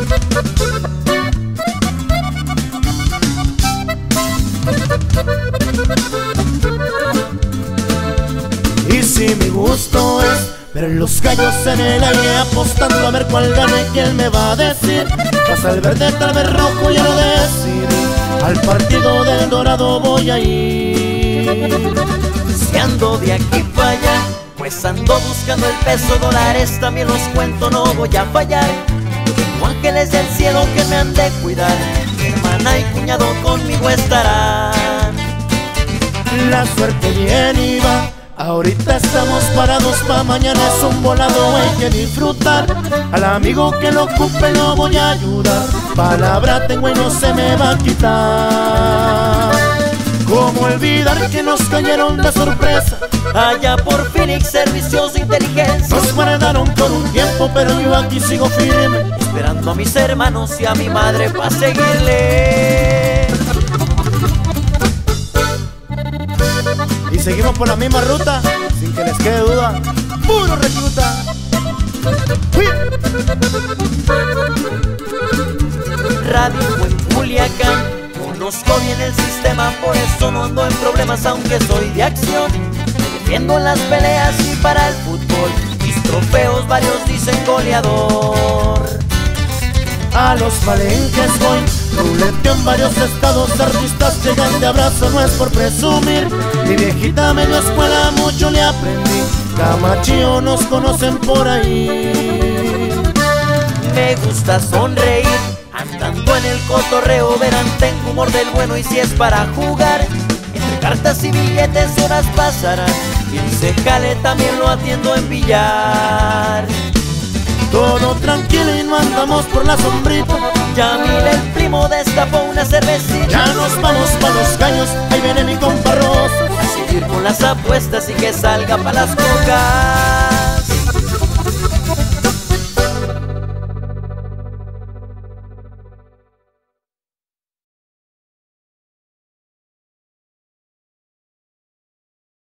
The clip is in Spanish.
Y si mi gusto es ver los gallos en el aire, apostando a ver cuál gane, quién me va a decir. Pasa el verde, tal vez rojo, ya lo decidí. Al partido del Dorado voy a ir. Si ando de aquí para allá, pues ando buscando el peso, dólares también los cuento, no voy a fallar. Yo tengo ángeles del cielo que me han de cuidar, mi hermana y cuñado conmigo estarán. La suerte viene y va, ahorita estamos parados, pa' mañana es un volado, hay que disfrutar. Al amigo que lo ocupe lo voy a ayudar, palabra tengo y no se me va a quitar. ¿Cómo olvidar que nos cayeron de sorpresa allá por Phoenix, servicios de inteligencia? Nos guardaron por un tiempo, pero yo aquí sigo firme, esperando a mis hermanos y a mi madre pa' seguirle. Y seguimos por la misma ruta, sin que les quede duda, puro recluta. Radio en Culiacán, conozco bien el sistema, por eso no ando en problemas, aunque soy de acción. Me defiendo en las peleas y para el fútbol mis trofeos varios dicen goleador. A los palenques voy, ruleteo en varios estados, artistas llegan de abrazo, no es por presumir. Mi viejita me dio escuela, mucho le aprendí, Camachillo nos conocen por ahí. Me gusta sonreír, andando en el cotorreo, verán tengo humor del bueno, y si es para jugar, entre cartas y billetes horas pasarán, y el secale también lo atiendo en billar. Todo tranquilo y no andamos por la sombrita, Yamil el primo destapó una cervecita. ya nos vamos pa' los caños, ahí viene mi compa Rosa A seguir con las apuestas y que salga pa' las cocas.